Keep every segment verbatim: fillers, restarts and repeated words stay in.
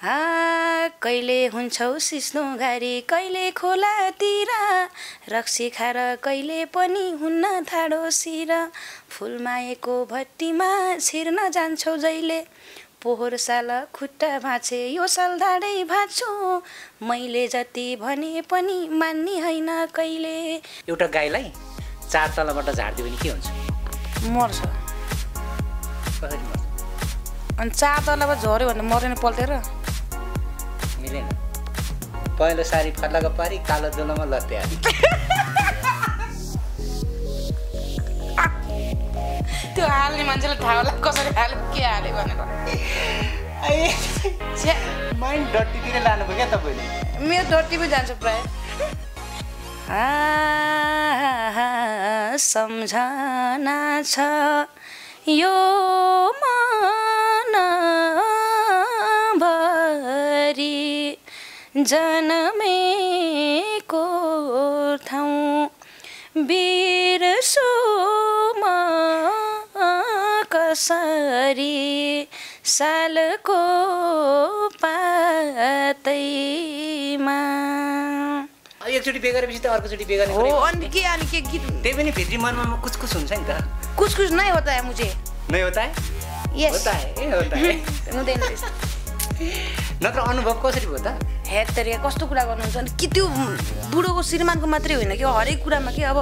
हा कहिले हुन्छौ सिस्नो घारी कहिले खोलातिर रक्सी खाएर कहिले पनि हुन्न ठाडो सिर फुलमाएको भट्टीमा छिर्न जान्छौ जहिले पोहोर साल खुट्टा भाँचे यो साल धाडै भाँच्छु मैले जति भने पनि मान्ने होइन कहिले। एउटा गाईलाई चार तलाबाट झार्दियो भने के हुन्छ? मर्छ। कसरी मर्छ? अनि चार तलाबाट झऱ्यो भने मरेन पल्टेर? मिलेन। पहिलो सारी फर्लाको पारी कालो जोलोमा लत्ते हाली त्यो हाल्ने मान्छेले थाहा होला कसरी हाल्यो के हाल्यो भनेर। माइन्ड डट्टीतिर लानुभयो क्या तपाईँले? मेरो डट्टी पनि जान्छ प्राय। सम्झना छ यो मन भरि जन्मेको ठाउँ बिर्सु म कसरी सालको पातैमा। एकचोटि बिहे गरेपछि त अर्कोचोटि बिहे गर्ने हो अनि के अनि के गीत त्यही पनि भित्री मनमा कुछ-कुछ हुन्छ नि त। कुछ-कुछ नहीं होता है मुझे। नहीं होता है? यस होता है ए होता है। हुँदैन त्यस्तो। नत्र अनुभव कसरी भयो त? हेड तरिका कस्तो कुरा गर्नुहुन्छ अनि कि त्यो बुढोको श्रीमानको मात्रै होइन कि हरेक कुरामा के अब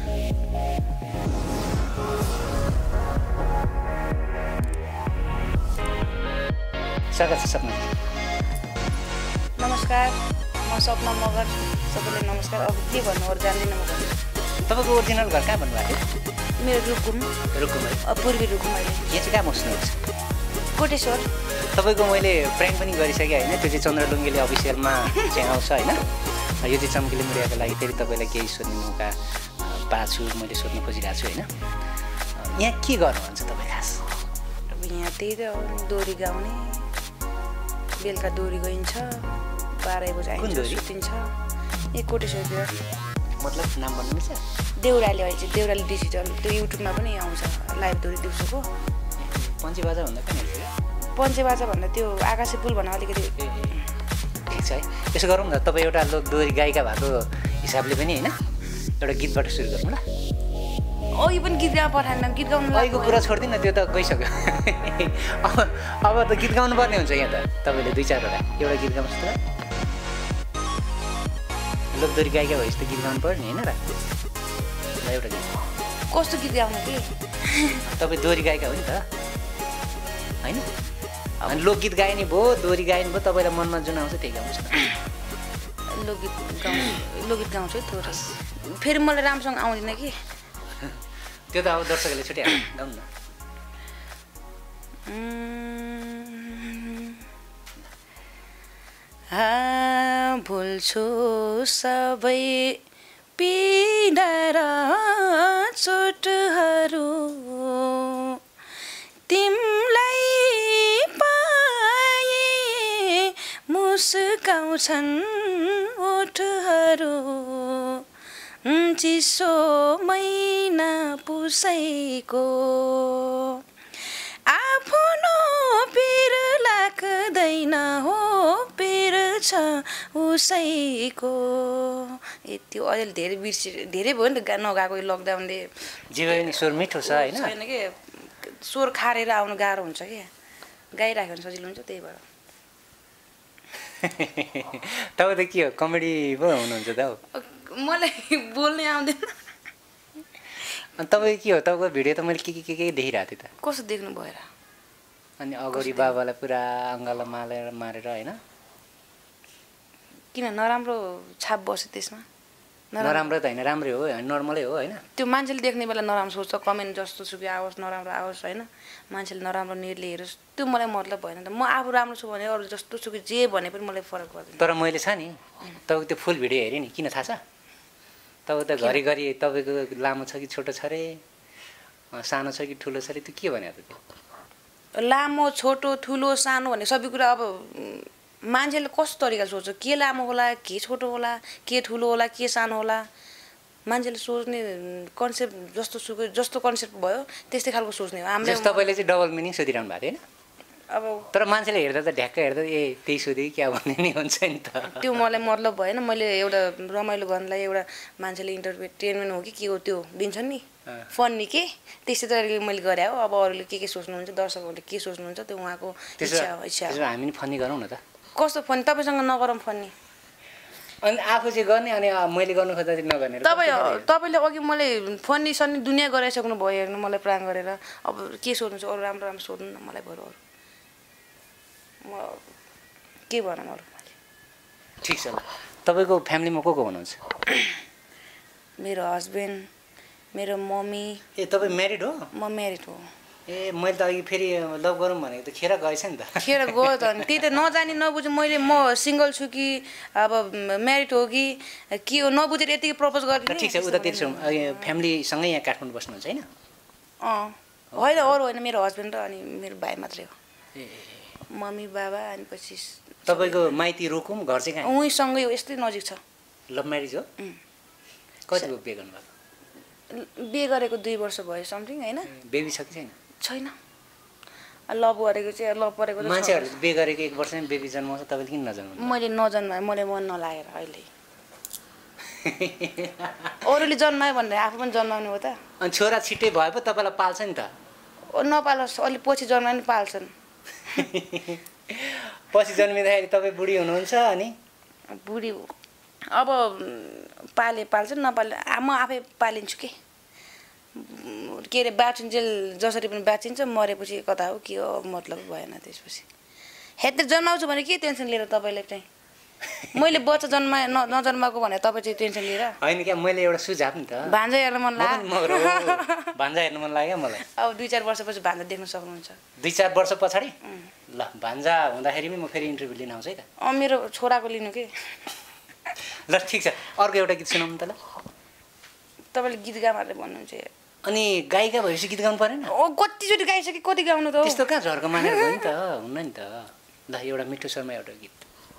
सका छ सपना। नमस्कार म सपना मगर सबैलाई नमस्कार। अब के भन्नु अरू जान्दिनँ म भन्नु। तपाईँको ओरिजिनल घर कहाँ भन्नुभएको थियो? मेरो रुकुम रुकुम है पूर्वी रुकुम अहिले यहाँ चाहिँ कहाँ बस्नुहुन्छ? कोटेश्वर। तपाईँको मैले प्र्याङ्क पनि गरिसकेँ होइन, त्यो चाहिँ चन्द्रलुङ्गीले अफिसियलमा चाहिँ आउँछ होइन। यो चाहिँ चम्किले मुरियाको लागि फेरि तपाईँलाई केही सोध्ने मौका पाएको छु, मैले सोध्न खोजिरहेको छु होइन। यहाँ के गर्नुहुन्छ तपाईँ खास? अब यहाँ त्यही त हो डोरी गाउने, बेलुका डोरी गइन्छ, बाह्र बजी आइन्छ सुतिन्छ। ए कोटेश्वरतिर मतलब नाम भन्नुहुन्छ? देउराली अहिले चाहिँ देउराली डिजिटल त्यो युट्युबमा पनि आउँछ लाइभ डोरी दिउँसोको। पञ्चे बाजा भन्दा कहाँ हेर्छ? पञ्चे बाजा भन्दा त्यो आकाशे पुल भन्दा अलिकति ठिक छ है। त्यसो गरौँ न, तपाईँ एउटा लोक डोरी गायिका भएको हिसाबले पनि होइन एउटा गीतबाट सुरु गरौँ ल। अघि पनि गीत गाउँ पठाएन गीत गाउनु अहिलेको कुरा छोडिदिनु न, त्यो त गइसक्यो। अब अब त गीत गाउनु पर्ने हुन्छ यहाँ त। तपाईँले दुई चारवटा एउटा गीत गाउनुहोस् त। लोक डोरी गायिका भएपछि त गीत गाउनु पर्यो नि होइन र? ल एउटा गीत। कस्तो गीत गाउनु कि? तपाईँ डोरी गायिका हो नि त होइन? अनि लोकगीत गायनी भयो, डोरी गायनी भयो, तपाईँलाई मनमा जुन आउँछ त्यही गाउनुहोस् न। लोकगीत गाउँ लोकगीत गाउँछु है थोरै। फेरि मलाई राम्रोसँग आउँदैन कि त्यो त अब दर्शकहरूले छुट्यायो गाउँ न। भुल्छु सबै पीडा र चोटहरू तिमलाई पाए मुस्काउँछन् ओठहरू चिसो महिना पुसैको आफ्नो पिर लाग्दैन हो पिर छ उसैको। ए त्यो अहिले धेरै बिर्सि धेरै भयो नि त नगाएको लकडाउनले। जीव नि स्वर मिठो छ होइन? छैन कि स्वर खारेर आउनु गाह्रो हुन्छ कि गाइराख्यो भने सजिलो हुन्छ त्यही भएर। तपाईँ त के हो कमेडी पो हुनुहुन्छ त हौ? मलाई बोल्नै आउँदैन। अनि तपाईँ के हो तपाईँको भिडियो त मैले के के के के देखिरहेको थिएँ त। कस्तो देख्नु भएर? अनि अगाडि बाबालाई पुरा अङ्गालो मालेर मारेर होइन? किन नराम्रो छाप बस्यो त्यसमा? नराम्रो त होइन राम्रै हो नर्मलै हो होइन? त्यो मान्छेले देख्ने बेला नराम्रो सोच्छ, कमेन्ट जस्तो सुकै आओस् नराम्रो आओस् होइन, मान्छेले नराम्रो निर्ले हेरोस् त्यो मलाई मतलब भएन त। म आफू राम्रो छु भने अरू जस्तो सुकै जे भने पनि मलाई फरक पर्दैन। तर मैले छ नि तपाईँको त्यो फुल भिडियो हेरेँ नि, किन थाहा छ? तपाईँ त घरिघरि तपाईँको लामो छ कि छोटो छ रे, सानो छ कि ठुलो छ रे, त्यो के भने त? त्यो लामो छोटो ठुलो सानो भन्ने सबै कुरा अब मान्छेले कस्तो तरिका सोच्छ, के लामो होला के छोटो होला के ठुलो होला के सानो होला, मान्छेले सोच्ने कन्सेप्ट जस्तो सुकै जस्तो कन्सेप्ट भयो त्यस्तै खालको सोच्ने हो। हामीले तपाईँले चाहिँ डबल मिनिङ सोधिरहनु भएको थिएन? अब तर मान्छेले हेर्दा त ढ्याक्क हेर्दा ए त्यही सोधे क्या भन्ने नि हुन्छ नि त त्यो मलाई मतलब भएन मैले एउटा रमाइलो गर्नलाई एउटा मान्छेले इन्टरटेनमेन्ट हो कि के हो त्यो दिन्छन् नि फन्नी के त्यस्तै तरिकाले मैले गरे हो अब अरूले के के सोच्नुहुन्छ दर्शकहरूले के सोच्नुहुन्छ त्यो उहाँको इच्छा हो इच्छा त्यसो हामी नि फन्नी गरौँ न त कस्तो फन्नी तपाईँसँग नगरौँ फन्नी अनि आफू चाहिँ गर्ने अनि मैले गर्नु खोज्दा चाहिँ नगर्ने तपाईँ तपाईँले अघि मैले फन्नी सन्नी दुनियाँ गराइसक्नु भयो हेर्नु मलाई प्राङ गरेर अब के सोध्नु छ अरू राम्रो राम्रो सोध्नु न मलाई बरु अरू म के भनौँ अरू ठिक छ ल तपाईँको फ्यामिलीमा को को हुनुहुन्छ मेरो हस्बेन्ड मेरो मम्मी ए तपाईँ म्यारिड हो म म्यारिड हो ए मैले त अघि फेरि लभ गरौँ भनेको त खेर गएछ नि त खेर गयो त अनि त्यही त नजानी नबुझेँ मैले म सिङ्गल छु कि अब म्यारिड हो कि के हो नबुझेर यतिकै प्रपोज गरिदिनु ठिक छ उता त्यसो फ्यामिलीसँगै यहाँ काठमाडौँ बस्नुहुन्छ होइन अँ होइन अरू होइन मेरो हस्बेन्ड र अनि मेरो भाइ मात्रै हो ए मम्मी बाबा अनि पछि तपाईँको माइती रोकुम घर चाहिँ कहाँ उहीँसँगै हो यस्तै नजिक छ लभ म्यारिज हो कतिको बिहे गर्नुभएको बिहे गरेको दुई वर्ष भयो समथिङ होइन बेबी छ कि छैन छैन लभ गरेको चाहिँ लभ परेको मान्छेहरूले बिहे गरेको एक वर्षमै बेबी जन्माउँछ तपाईँले किन नजन्माउनु मैले नजन्माएँ मैले मन नलागेर अहिले अरूले जन्मायो भनेर आफू पनि जन्माउने हो त अनि छोरा छिट्टै भए पो तपाईँलाई पाल्छ नि त नपालोस् अलिक पछि जन्मायो नि पाल्छन् पछि जन्मिँदाखेरि तपाईँ बुढी हुनुहुन्छ अनि बुढी अब पाले पाल्छन् नपाले म आफै पालिन्छु के के अरे बाँचिन्जेल जसरी पनि बाँचिन्छ मरेपछि कता हो के हो मतलब भएन त्यसपछि हेर्दै जन्माउँछु भने के टेन्सन लिएर तपाईँले चाहिँ मैले बच्चा जन्मा न नजन्माएको भने तपाईँ चाहिँ टेन्सन लिएर होइन क्या मैले एउटा सुझाव नि त भान्जा हेर्न मन लाग्यो भान्जा हेर्नु मन लाग्यो मलाई अब दुई चार वर्षपछि भान्जा देख्न सक्नुहुन्छ दुई चार वर्ष पछाडि ल भान्जा हुँदाखेरि म फेरि इन्टरभ्यू लिन आउँछु है त अँ मेरो छोराको लिनु के ल ठिक छ अर्को एउटा गीत सुनाउनु त ल तपाईँले गीत गामाहरूले भन्नुहुन्छ अनि गायिका भएपछि गीत गाउनु परेन ओ कतिचोटि गाइसके कति गाउनु त त्यस्तो कहाँ झर्को मानेर भयो नि त हुन्न नि त ल एउटा मिठो स्वरमा एउटा गीत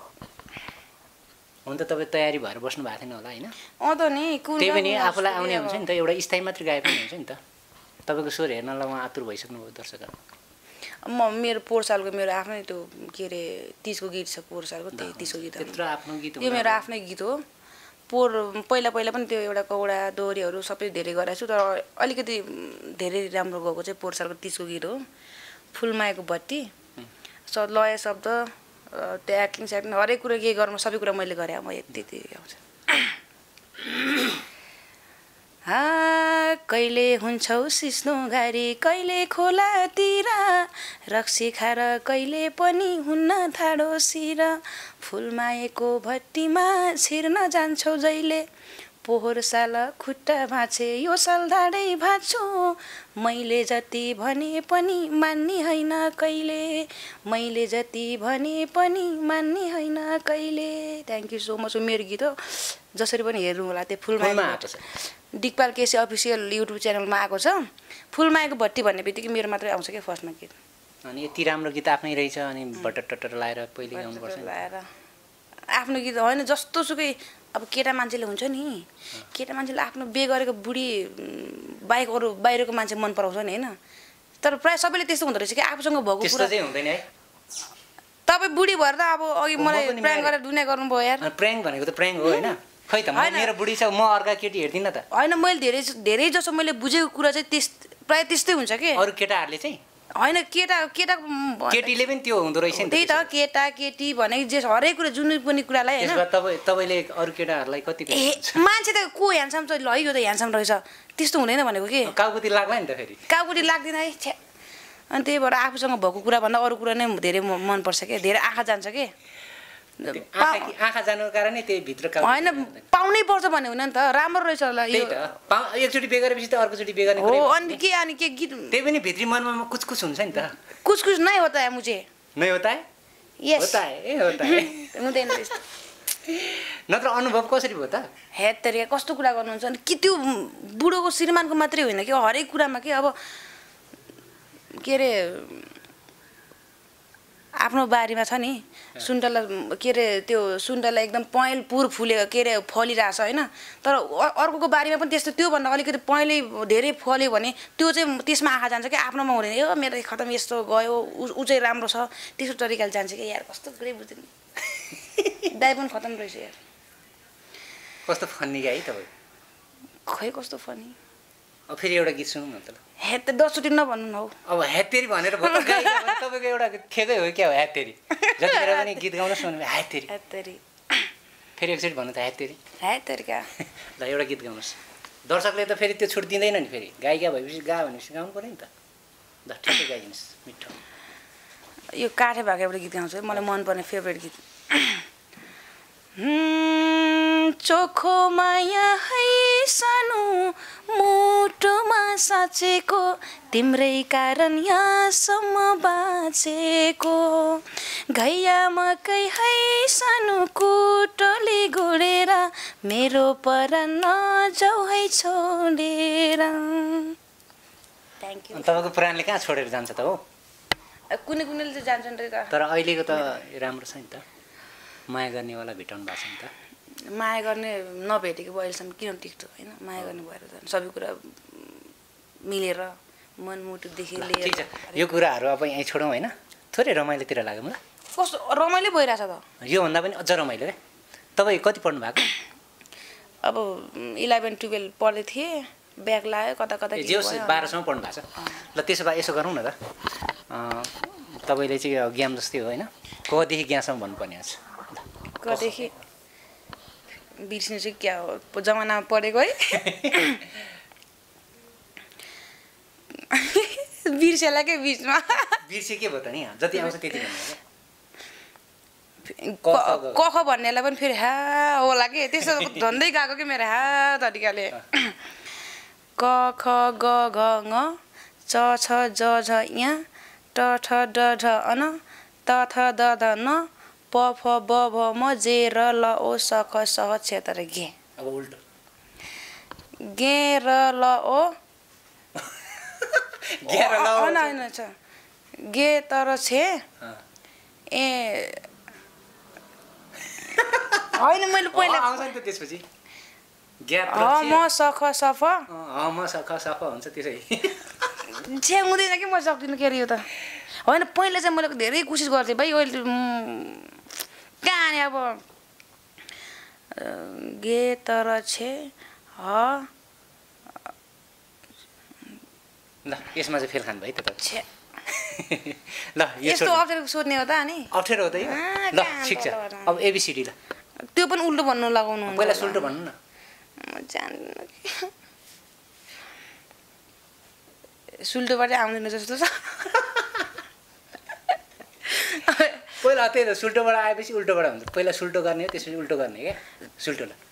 हुन त तपाईँ तयारी भएर बस्नु भएको थिएन होला होइन अँ त नि त्यही पनि आफूलाई आउने हुन्छ नि त एउटा स्थायी मात्रै गाए पनि हुन्छ नि त तपाईँको स्वर हेर्नलाई उहाँ आतुर भइसक्नु भयो दर्शकहरू म मेरो पोहोर सालको मेरो आफ्नै त्यो के अरे तिजको गीत छ पोहोर सालको त्यही तिजको गीत त्यत्रो आफ्नो गीत त्यो मेरो आफ्नै गीत हो पोहोर पहिला पहिला पनि त्यो एउटा कौडा दोहोरीहरू सबै धेरै गराएको छु तर अलिकति धेरै राम्रो गएको चाहिँ पोहोर सालको तिजको गीत हो फुलमायाको भट्टी स लय शब्द त्यो एक्टिङ स्याक्टिङ हरेक कुरा के गर्नु सबै कुरा मैले गरेँ म यति यति आउँछ हा कहिले हुन्छौ सिस्नो घारी कहिले खोलातिर रक्सी खाएर कहिले पनि हुन्न ठाडो सिर फुलमाएको भट्टीमा छिर्न जान्छौ जहिले पोहोर साल खुट्टा भाँचे यो साल धाडै भाँच्छु मैले जति भने पनि मान्ने होइन कहिले मैले जति भने पनि मान्ने होइन कहिले थ्याङ्क यू सो मच मेरो गीत हो जसरी पनि हेर्नु होला त्यो फुलमा दिगपाल केसी अफिसियल युट्युब च्यानलमा आएको छ फुलमायाको भट्टी भन्ने बित्तिकै मेरो मात्रै आउँछ क्या फर्स्टमा गीत अनि यति राम्रो गीत आफ्नै रहेछ अनि बटर टटर लाएर पहिले गाउनुपर्छ लाएर आफ्नो गीत होइन जस्तो सुकै अब केटा मान्छेले हुन्छ नि केटा मान्छेले आफ्नो बिहे गरेको बुढी बाहेक अरू बाहिरको मान्छे मन पराउँछ नि होइन तर प्रायः सबैले त्यस्तो हुँदो रहेछ कि आफूसँग भएको कुरा चाहिँ हुँदैन है तपाईँ बुढी भएर त अब अघि मलाई प्र्याङ्क गरेर दुनियाँ गर्नुभयो यार प्र्याङ्क भनेको त प्र्याङ्क हो होइन खै त मेरो बुढी छ म अर्का केटी हेर्दिनँ त होइन मैले धेरै धेरै जसो मैले बुझेको कुरा चाहिँ त्यस प्रायः त्यस्तै हुन्छ कि अरू केटाहरूले चाहिँ होइन केटा केटा केटीले पनि त्यो हुँदो रहेछ नि त्यही त केटा केटी भनेको जे हरेक कुरा जुन पनि कुरालाई होइन तपाईँ तपाईँले अरू केटाहरूलाई कति मान्छे त को ह्यान्डसम छ ल यो त ह्यान्डसम रहेछ त्यस्तो हुँदैन भनेको कि काउकुती लाग्ला नि त फेरि काउकुती लाग्दैन है छ्या अनि त्यही भएर आफूसँग भएको कुरा भन्दा अरू कुरा नै धेरै मनपर्छ क्या धेरै आँखा जान्छ कि आँखा जानुको कारणै त्यही भित्र होइन पाउनै पर्छ भन्ने हुन नि त राम्रो रहेछ होला यो एकचोटि बिहे गरेपछि त अर्कोचोटि बिहे गर्ने हो अनि के अनि के गीत त्यही पनि भित्री मनमा कुछ कुछ हुन्छ नि त कुछ कुछ नै होता है मुझे नै होता है यस होता है ए होता है हुँदैन त्यस्तो नत्र अनुभव कसरी भयो त हेत तरिका कस्तो कुरा गर्नुहुन्छ अनि कि त्यो बुढोको श्रीमानको मात्रै होइन कि हरेक कुरामा कि अब के अरे आफ्नो बारीमा छ नि सुन्तला के अरे त्यो सुन्तला एकदम पहेँल पुर फुलेको के अरे फलिरहेछ होइन तर अर्कोको बारीमा पनि त्यस्तो त्योभन्दा अलिकति पहेँलै धेरै फल्यो भने त्यो चाहिँ त्यसमा आँखा जान्छ कि आफ्नोमा हुँदैन ए मेरो खतम यस्तो गयो ऊ चाहिँ राम्रो छ त्यस्तो तरिकाले जान्छ कि यार कस्तो ग्रे बुझ्दैन दाइ पनि खतम रहेछ यार कस्तो फन्नी गाई तपाईँ खै कस्तो फनी अब फेरि एउटा गीत सुनौँ न त हेत दसचोटि नभन्नु न हौ अब हेतेरी भनेर तपाईँको एउटा ठेकै हो क्या हो हेतेरी जतिखेर पनि गीत गाउनुहोस् भने हेतेरी हेतेरी फेरि एकचोटि भन्नु त हेतेरी हेतेरी का ल एउटा गीत गाउनुहोस् दर्शकले त फेरि त्यो छुट दिँदैन नि फेरि गायिका भएपछि गा भनेपछि गाउनु पऱ्यो नि त ल ठिकै गाइदिनुहोस् मिठो यो काठे भएको एउटा गीत गाउँछु मलाई मनपर्ने फेभरेट गीत चोखो माया है सानो मुटुमा साँचेको तिम्रै कारण यहाँसम्म बाँचेको घैया मकै है सानो कुटोले गुडेर मेरो परान नजाऊ है छोडेर थ्याङ्क यू तपाईँको पुराणले कहाँ छोडेर जान्छ त हो कुनै कुनैले चाहिँ जान्छन् रे त तर अहिलेको त राम्रो छ नि त माया गर्नेवाला भेटाउनु भएको छ नि त माया गर्ने नभेटेको भयो अहिलेसम्म किन टिक्छु होइन माया गर्ने भएर जान्छ सबै कुरा मिलेर मनमुटुदेखि लिएर ठिक छ यो कुराहरू अब यहीँ छोडौँ होइन थोरै रमाइलोतिर लाग्यो मलाई कस्तो रमाइलो भइरहेछ त योभन्दा पनि अझ रमाइलो क्या तपाईँ कति पढ्नु भएको अब इलेभेन टुवेल्भ पढ्दै थिएँ ब्याग लाग्यो कता कता जे बाह्रसम्म पढ्नु भएको छ ल त्यसो भए यसो गरौँ न त तपाईँले चाहिँ ज्ञान जस्तै हो होइन कदेखि ज्ञानसम्म भन्नुपर्ने हुन्छ कदेखि बिर्सिनु चाहिँ क्या हो जमानामा पढेको है बिर्सेला के बिचमा बिर्से के भयो त नि जति आउँछ त्यति क ख भन्नेलाई पनि फेरि हा होला कि त्यसो धन्दै गएको कि मेरो हा तरिकाले क ख ग घ ङ च छ ज झ यहाँ ट ठ ड ढ अन त थ द ध न प फ ब भ म जे र ल ओ स ख स ह छ तर गे अब उल्टो गे र ल ओ गे र ल ओ होइन छ गे तर छे ए होइन मैले पहिला आउँछ नि त त्यसपछि ग्याप ह म स ख स फ ह म स ख स फ हुन्छ त्यसै छे हुँदैन कि म सक्दिनँ के अरे यो त होइन पहिला चाहिँ मैले धेरै कोसिस गर्थेँ भाइ अहिले कहाँ अब गे तर छे ह ल यसमा चाहिँ फेल खानु भयो त छे ल यस्तो अप्ठ्यारो सोध्ने हो त अनि अप्ठ्यारो हो त यो ल ठिक छ अब एबिसिडी ल त्यो पनि उल्टो भन्नु लगाउनु पहिला सुल्टो भन्नु न म जान्दिनँ सुल्टोबाटै आउँदैन जस्तो छ पहिला त्यही त सुल्टोबाट आएपछि उल्टोबाट हुन्छ पहिला सुल्टो गर्ने हो त्यसपछि उल्टो गर्ने क्या सुल्टो ल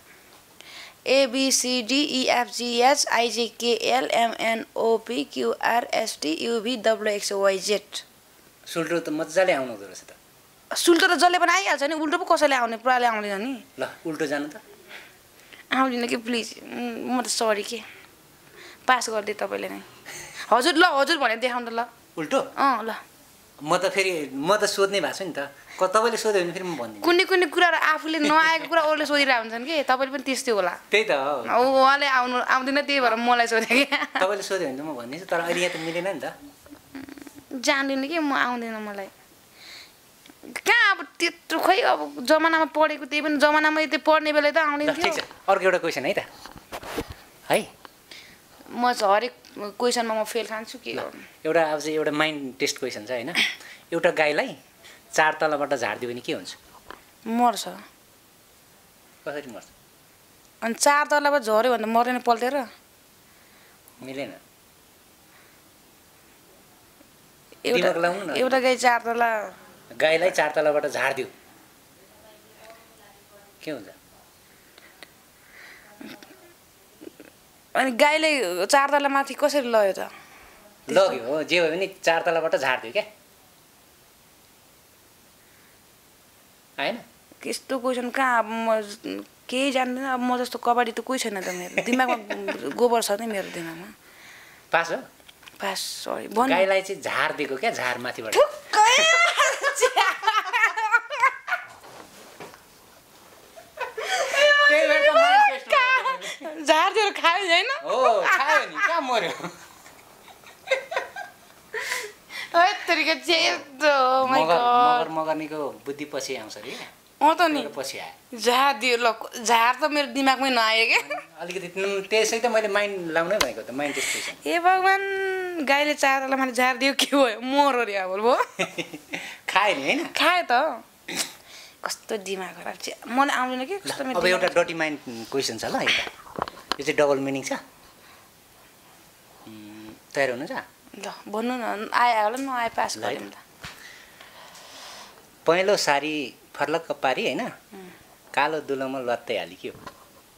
एबिसिडिइएफजिएच सुल्टो त मजाले आउनु हुँदो रहेछ त सुल्टो त जसले पनि आइहाल्छ नि उल्टो पो कसैले आउने पुराले आउँदैन नि ल उल्टो जानु त आउँदिनँ कि प्लिज म त सरी के पास गरिदिएँ तपाईँले नै हजुर ल हजुर भनेर देखाउनु त ल उल्टो अँ ल म त फेरि म त सोध्ने भएको छु नि त तपाईँले सोध्यो भने फेरि म भन्दिनँ कुनै कुनै कुराहरू आफूले नआएको कुरा अरूले सोधिरहेको हुन्छन् कि तपाईँले पनि त्यस्तै होला त्यही त हो उहाँले आउनु आउँदैन त्यही भएर मलाई सोधेँ कि तपाईँले सोध्यो भने त म भनिदिन्छु तर अहिले यहाँ त मिलेन नि त जान्दिनँ कि म आउँदैन मलाई कहाँ अब त्यत्रो खै अब जमानामा पढेको त्यही पनि जमानामा त्यो पढ्ने बेला त आउँदैन ठिक छ अर्को एउटा क्वेसन है त है म चाहिँ हरेक क्वेसनमा म फेल खान्छु के हो एउटा अब चाहिँ एउटा माइन्ड टेस्ट क्वेसन छ होइन एउटा गाईलाई चार तलाबाट झारिदियो भने के हुन्छ मर्छ कसरी मर्छ अनि चार तलाबाट झऱ्यो भने त मर्दैन पल्टेर मिलेन एउटा एउटा गाई चार तला गाईलाई चार तलाबाट झारिदियो के हुन्छ अनि गाईले चार तला माथि कसरी लग्यो त लग्यो हो जे भयो भने चार तलाबाट झारिदियो क्या होइन यस्तो क्वेसन कहाँ अब म केही जान्दिनँ अब म जस्तो कबड्डी त कोही छैन त मेरो दिमागमा गोबर छ नि मेरो दिमागमा पास हो पास सरी भन्नु गाईलाई चाहिँ झार दिएको क्या झार माथिबाट ठुक्कै हैन हो खायो नि कहाँ मर्यो है तरिका चाहिँ ओ माय मगर गॉड मगर मगर्नीको बुद्धि पछि आउँछ रे अँ त नि पछि आयो झार दियो ल झार त मेरो दिमागमै नआयो क्या अलिकति त्यसै त मैले माइन्ड लाउनै भनेको त माइन्ड त्यस्तै छ ए भगवान् गाईले चारोलाई माथि झार दियो के भयो मरो रे अब भयो खायो नि होइन खायो त कस्तो दिमाग खराब चाहिँ मलाई आउँदैन कि कस्तो अब एउटा डटी माइन्ड क्वेसन छ ल एउटा यो चाहिँ डबल मिनिङ छ तयार हुनु छ ल भन्नु न आयो होला नआए पास गऱ्यौँ त पहेँलो सारी फर्लक्क पारी होइन कालो दुलोमा लत्तै हाली के हो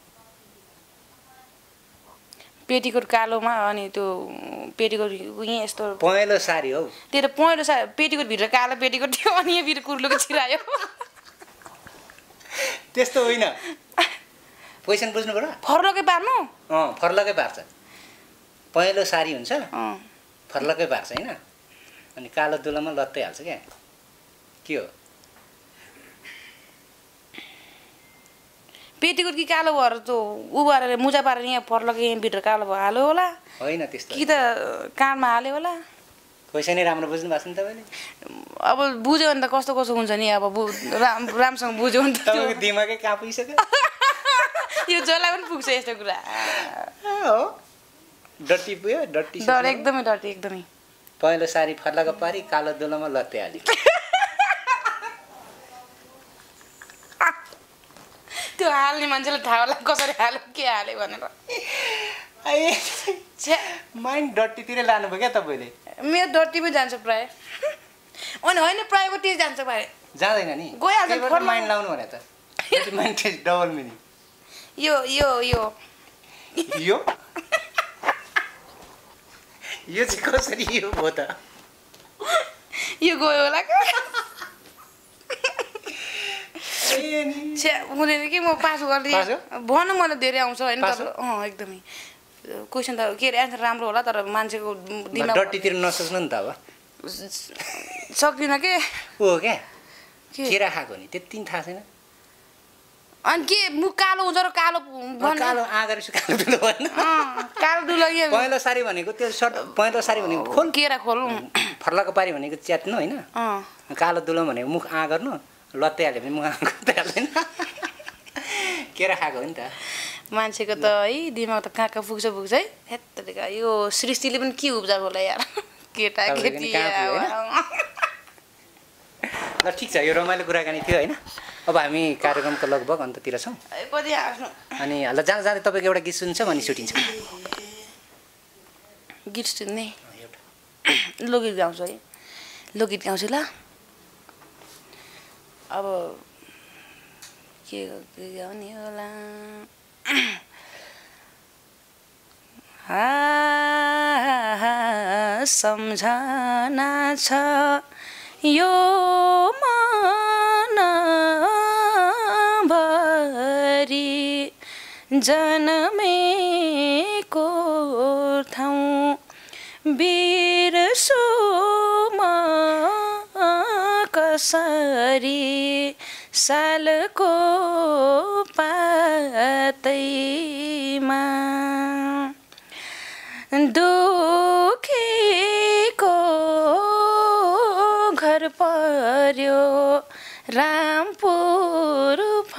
पेटीकोट कालोमा अनि त्यो पेटीकोट यहाँ यस्तो पहेँलो सारी हौ त्यो त पहेँलो सारी पेटीकोट भित्र कालो पेटीकोट थियो अनि यहाँ भित्र कुर्लोको छिरायो त्यस्तो होइन क्वेसन बुझ्नु पर्यो फर्लकै पार्नु अँ फर्लकै पार्छ पहेँलो सारी हुन्छ अँ फर्लकै पार्छ होइन अनि कालो दुलोमा लत्तै हाल्छ क्या के हो पेटीकोट कि कालो भएर त्यो उ गरेर मुजा पारेर यहाँ फर्लकै यहाँ भित्र कालो भयो हाल्यो होला होइन त्यस्तो कि त कानमा हाल्यो होला क्वेसनै राम्रो बुझ्नु भएको छ नि तपाईँले अब बुझ्यो भने त कस्तो कस्तो हुन्छ नि अब बु राम राम्रोसँग बुझ्यो भने त तपाईँको दिमागै कहाँ पुगिसक्यो यो जसलाई पनि पुग्छ यस्तो कुरा हो डट्टी पुग्यो डट्टी डर एकदमै डर एकदमै पहेँलो सारी फर्लक्क पारी कालो दुलोमा लत्तै हाली त्यो हाल्ने मान्छेलाई थाहा होला कसरी हाल्यो के हाल्यो भनेर माइन्ड डट्टीतिरै लानुभयो क्या तपाईँले मेरो डट्टीमै जान्छ प्रायः अनि होइन प्रायः त्यही जान्छ प्रायः जाँदैन नि गइहाल्छ माइन्ड लाउनु भने त माइन्ड डबल मिनिङ यो यो यो यो यो चाहिँ कसरी यो भयो त यो गयो होला छ्या हुँदैन कि म पास गरिदिएँ भन्नु मलाई धेरै आउँछ होइन तर अँ एकदमै क्वेसन त के अरे एन्सर राम्रो होला तर मान्छेको दिमाग डट्टीतिर नसोच्नु नि त अब सक्दिनँ के हो क्या केरा खाएको नि त्यति पनि थाहा छैन अनि के मुख कालो हुन्छ र कालो कालो आँगर कालो दुलो भएन कालो दुलो पहेँलो सारी भनेको त्यो सर्ट पहेँलो सारी भनेको खोल केरा खोल फर्लक्क पारी भनेको च्यात्नु होइन कालो दुलो भनेको मुख आ गर्नु लत्तै हाल्यो भने मुख आ गर्दै हाल्दैन केरा खाएको हो नि त मान्छेको त है दिमाग त कहाँ कहाँ पुग्छ पुग्छ है हेत्तरिका यो सृष्टिले पनि के उब्जार होला यार केटा केटी ल ठिक छ यो रमाइलो कुराकानी थियो होइन अब हामी कार्यक्रमको लगभग अन्ततिर छौँ अनि ल जाँदा जाँदै तपाईँको एउटा गीत सुन्छ भने सुटिन्छ गीत सुन्ने लोकगीत गाउँछु है लोकगीत गाउँछु ल अब के गाउने होला सम्झना छ यो मनभरि जन्मेको ठाउँ बिर्सु म कसरी सालको पातैमा दुखेको घर पर्यो रामपुर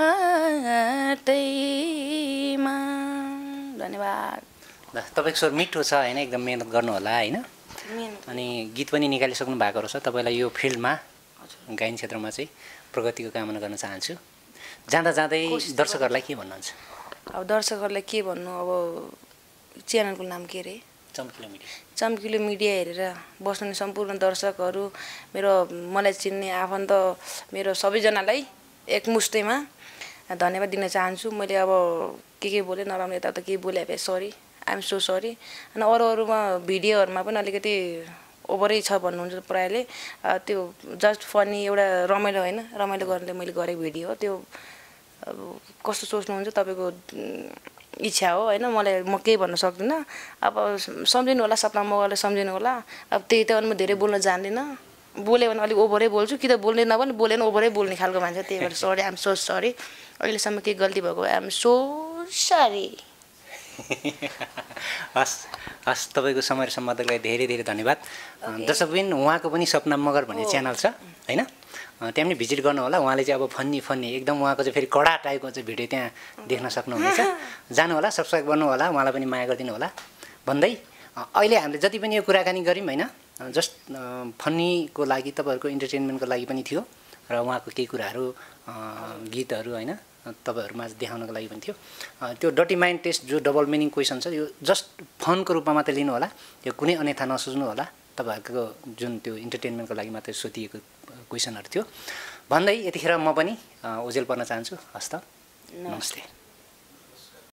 फाटैमा धन्यवाद ल तपाईँको स्वर मिठो छ होइन एकदम मेहनत गर्नु होला होइन अनि गीत पनि निकालिसक्नु भएको रहेछ तपाईँलाई यो फिल्डमा गायन क्षेत्रमा चाहिँ प्रगतिको कामना गर्न चाहन्छु जाँदा जाँदै दर्शकहरूलाई के भन्नुहुन्छ अब दर्शकहरूलाई के भन्नु अब च्यानलको नाम के अरे चम्किलो मिडिया चम्किलो मिडिया हेरेर बस्ने सम्पूर्ण दर्शकहरू मेरो मलाई चिन्ने आफन्त मेरो सबैजनालाई एकमुष्टैमा धन्यवाद दिन चाहन्छु मैले अब के के बोलेँ नराम्रो यता त के बोले भए सरी आइएम सो सरी अनि अरू अरूमा भिडियोहरूमा पनि अलिकति ओभरै छ भन्नुहुन्छ प्रायःले त्यो जस्ट फनी एउटा रमाइलो होइन रमाइलो गर्नले मैले गरेको भिडियो हो त्यो अब कस्तो सोच्नुहुन्छ तपाईँको इच्छा हो होइन मलाई म केही भन्न सक्दिनँ अब सम्झिनु होला सपना मगरले सम्झिनु होला अब त्यही त अनि म धेरै बोल्न जान्दिनँ बोल्यो भने अलिक ओभरै बोल्छु कि त बोल्दैन पनि बोलेन ओभरै बोल्ने खालको मान्छे त्यही भएर सरी आइएम सो सरी अहिलेसम्म केही गल्ती भएको आइएम सो सरी हस् हस् तपाईँको समय र सम्वादको लागि धेरै धेरै धन्यवाद। दर्शकबिन उहाँको पनि सपना मगर भन्ने च्यानल छ होइन, त्यहाँ पनि भिजिट गर्नु होला। उहाँले चाहिँ अब फन्नी फन्नी एकदम उहाँको चाहिँ फेरि कडा टाइपको चाहिँ भिडियो त्यहाँ देख्न सक्नुहुनेछ। जानु होला, सब्सक्राइब गर्नु होला, उहाँलाई पनि माया गरिदिनु होला भन्दै अहिले हामीले जति पनि यो कुराकानी गऱ्यौँ होइन, जस्ट फन्नीको लागि तपाईँहरूको इन्टरटेनमेन्टको लागि पनि थियो र उहाँको केही कुराहरू गीतहरू होइन तपाईँहरूमा देखाउनको लागि पनि थियो। त्यो डटी माइन्ड टेस्ट जो डबल मिनिङ क्वेसन छ यो जस्ट फनको रूपमा मात्रै लिनु होला, यो कुनै अन्यथा नसोच्नु होला। तपाईँहरूको जुन त्यो इन्टरटेनमेन्टको लागि मात्रै सोधिएको क्वेसनहरू थियो भन्दै यतिखेर म पनि ओझेल पर्न चाहन्छु। हस्त, नमस्ते।